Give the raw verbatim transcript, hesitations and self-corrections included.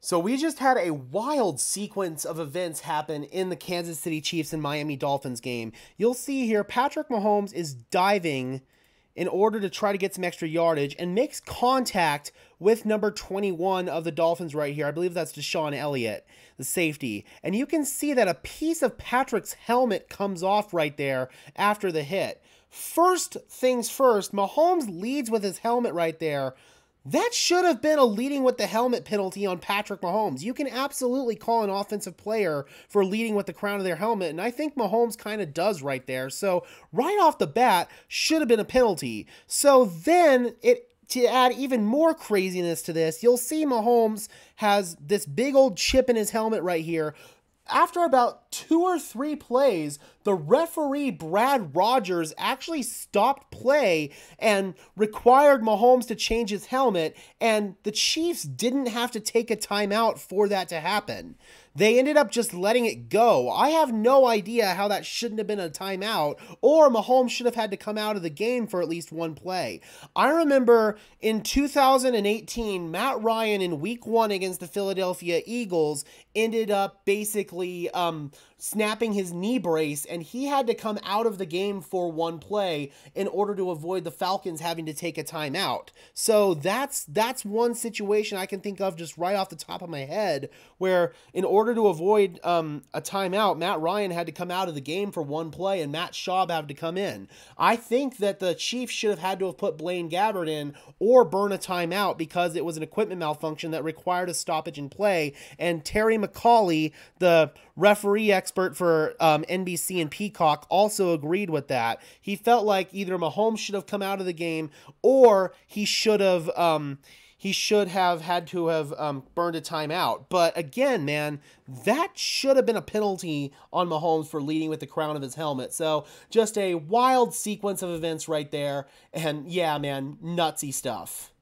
So we just had a wild sequence of events happen in the Kansas City Chiefs and Miami Dolphins game. You'll see here Patrick Mahomes is diving in order to try to get some extra yardage and makes contact with number twenty-one of the Dolphins right here. I believe that's Deshaun Elliott, the safety. And you can see that a piece of Patrick's helmet comes off right there after the hit. First things first, Mahomes leads with his helmet right there. That should have been a leading with the helmet penalty on Patrick Mahomes. You can absolutely call an offensive player for leading with the crown of their helmet, and I think Mahomes kind of does right there. So right off the bat, should have been a penalty. So then, it to add even more craziness to this, you'll see Mahomes has this big old chip in his helmet right here. After about two or three plays, the referee, Brad Rogers, actually stopped play and required Mahomes to change his helmet, and the Chiefs didn't have to take a timeout for that to happen. They ended up just letting it go. I have no idea how that shouldn't have been a timeout, or Mahomes should have had to come out of the game for at least one play. I remember in two thousand eighteen, Matt Ryan in week one against the Philadelphia Eagles ended up basically um, snapping his knee brace, and he had to come out of the game for one play in order to avoid the Falcons having to take a timeout. So that's that's one situation I can think of just right off the top of my head where in order to avoid um, a timeout, Matt Ryan had to come out of the game for one play and Matt Schaub had to come in. I think that the Chiefs should have had to have put Blaine Gabbert in or burn a timeout because it was an equipment malfunction that required a stoppage in play, and Terry McCauley, the referee expert for um, N B C and Peacock, also agreed with that. He felt like either Mahomes should have come out of the game or he should have um, he should have had to have um, burned a timeout. But again, man, that should have been a penalty on Mahomes for leading with the crown of his helmet. So just a wild sequence of events right there. And yeah, man, nutsy stuff.